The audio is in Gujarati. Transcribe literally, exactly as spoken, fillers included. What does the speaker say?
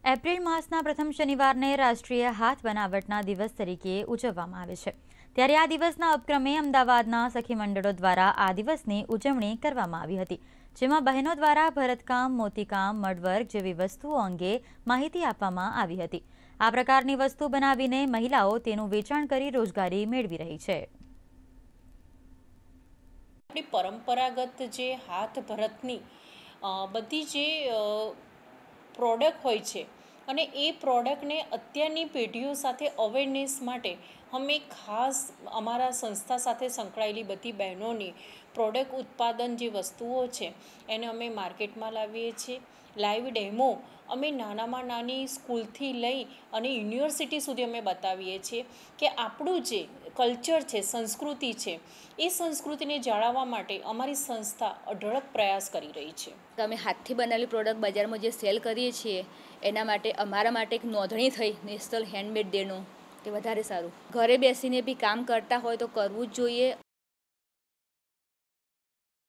એપ્રિલ માસના પ્રથમ શનિવારને રાષ્ટ્રીય હાથ બનાવટના દિવસ તરીકે ઉજવવામાં આવે છે। ત્યારે આ દિવસના ઉપક્રમે અમદાવાદના સખી મંડળો દ્વારા આ દિવસની ઉજવણી કરવામાં આવી હતી, જેમાં બહેનો દ્વારા ભરતકામ, મોતીકામ, મડવર્ક જેવી વસ્તુઓ અંગે માહિતી આપવામાં આવી હતી। આ પ્રકારની વસ્તુ બનાવીને મહિલાઓ તેનું વેચાણ કરી રોજગારી મેળવી રહી છે। આપણી પરંપરાગત જે હાથ ભરતની બધી જે પ્રોડક્ટ હોય છે અને એ પ્રોડક્ટને અત્યારની પેઢીઓ સાથે અવેરનેસ માટે અમે ખાસ અમારા સંસ્થા સાથે સંકળાયેલી બધી બહેનોની પ્રોડક્ટ ઉત્પાદન જે વસ્તુઓ છે એને અમે માર્કેટમાં લાવીએ છીએ। લાઈવ ડેમો અમે નાનામાં નાની સ્કૂલથી લઈ અને યુનિવર્સિટી સુધી અમે બતાવીએ છીએ કે આપણું જે કલ્ચર છે, સંસ્કૃતિ છે, એ સંસ્કૃતિને જાળવવા માટે અમારી સંસ્થા અઢળક પ્રયાસ કરી રહી છે। અમે હાથથી બનાવેલી પ્રોડક્ટ બજારમાં જે સેલ કરીએ છીએ એના માટે અમારા માટે એક નોંધણી થઈ નેશનલ હેન્ડમેડ ડેનું, તે વધારે સારું। ઘરે બેસીને બી કામ કરતા હોય તો કરવું જ જોઈએ।